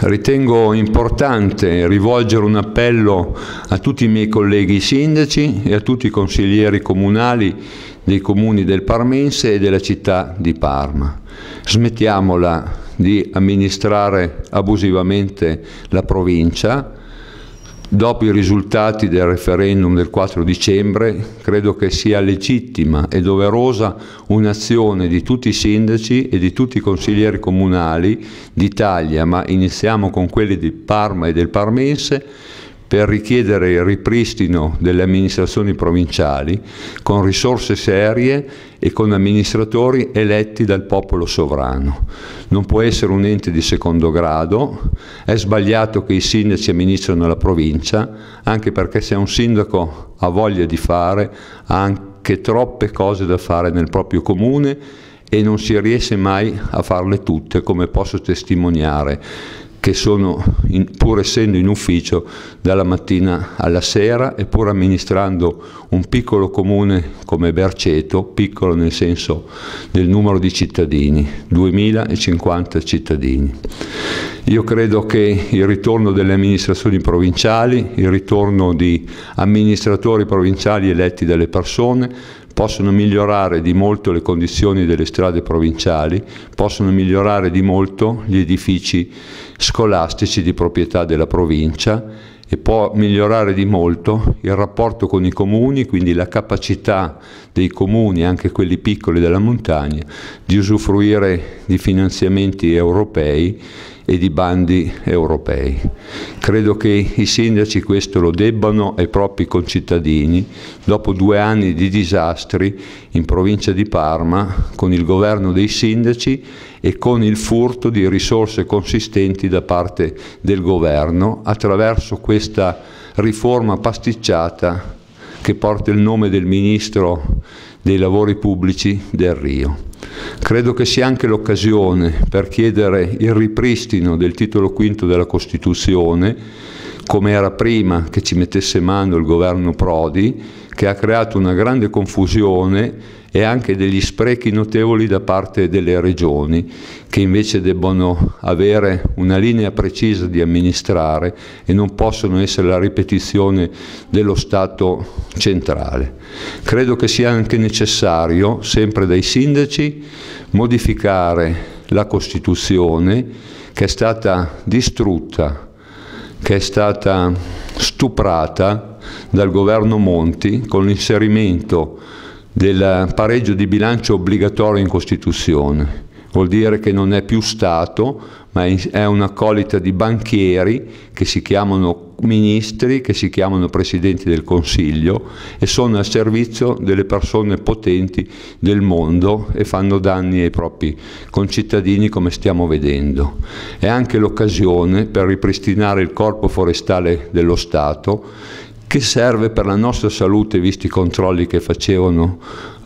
Ritengo importante rivolgere un appello a tutti i miei colleghi sindaci e a tutti i consiglieri comunali dei comuni del Parmense e della città di Parma. Smettiamola di amministrare abusivamente la provincia. Dopo i risultati del referendum del 4 dicembre, credo che sia legittima e doverosa un'azione di tutti i sindaci e di tutti i consiglieri comunali d'Italia, ma iniziamo con quelli di Parma e del Parmense, per richiedere il ripristino delle amministrazioni provinciali con risorse serie e con amministratori eletti dal popolo sovrano. Non può essere un ente di secondo grado, è sbagliato che i sindaci amministrano la provincia, anche perché se un sindaco ha voglia di fare, ha anche troppe cose da fare nel proprio comune e non si riesce mai a farle tutte, come posso testimoniare, che sono, pur essendo in ufficio, dalla mattina alla sera e pur amministrando un piccolo comune come Berceto, piccolo nel senso del numero di cittadini, 2050 cittadini. Io credo che il ritorno delle amministrazioni provinciali, il ritorno di amministratori provinciali eletti dalle persone, possono migliorare di molto le condizioni delle strade provinciali, possono migliorare di molto gli edifici scolastici di proprietà della provincia e può migliorare di molto il rapporto con i comuni, quindi la capacità dei comuni, anche quelli piccoli della montagna, di usufruire di finanziamenti europei e di bandi europei. Credo che i sindaci questo lo debbano ai propri concittadini dopo 2 anni di disastri in provincia di Parma con il governo dei sindaci e con il furto di risorse consistenti da parte del governo attraverso questa riforma pasticciata che porta il nome del Ministro dei Lavori Pubblici Delrio. Credo che sia anche l'occasione per chiedere il ripristino del titolo V della Costituzione, come era prima che ci mettesse mano il governo Prodi, che ha creato una grande confusione e anche degli sprechi notevoli da parte delle regioni, che invece debbono avere una linea precisa di amministrare e non possono essere la ripetizione dello Stato centrale. Credo che sia anche necessario, sempre dai sindaci, modificare la Costituzione che è stata distrutta, che è stata stuprata dal governo Monti con l'inserimento del pareggio di bilancio obbligatorio in Costituzione. Vuol dire che non è più Stato, ma è un'accolita di banchieri che si chiamano ministri, che si chiamano presidenti del Consiglio e sono al servizio delle persone potenti del mondo e fanno danni ai propri concittadini, come stiamo vedendo. È anche l'occasione per ripristinare il corpo forestale dello Stato, che serve per la nostra salute, visti i controlli che facevano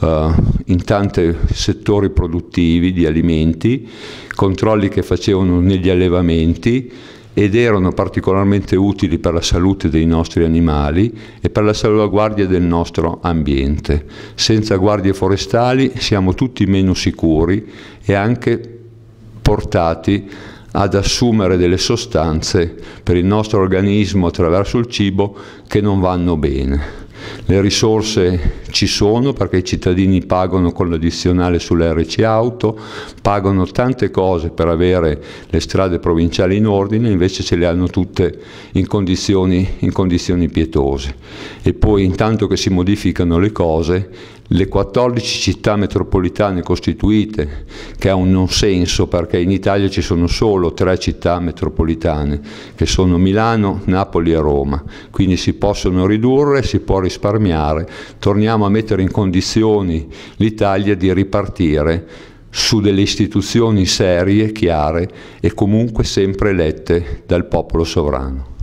in tanti settori produttivi di alimenti, controlli che facevano negli allevamenti ed erano particolarmente utili per la salute dei nostri animali e per la salvaguardia del nostro ambiente. Senza guardie forestali siamo tutti meno sicuri e anche portati ad assumere delle sostanze per il nostro organismo attraverso il cibo che non vanno bene. Le risorse ci sono perché i cittadini pagano con l'addizionale sull'RC auto, pagano tante cose per avere le strade provinciali in ordine, invece ce le hanno tutte in condizioni pietose. E poi intanto che si modificano le cose, le 14 città metropolitane costituite, che ha un non senso perché in Italia ci sono solo 3 città metropolitane, che sono Milano, Napoli e Roma, quindi si possono ridurre, si può risparmiare, torniamo a mettere in condizioni l'Italia di ripartire su delle istituzioni serie, chiare e comunque sempre elette dal popolo sovrano.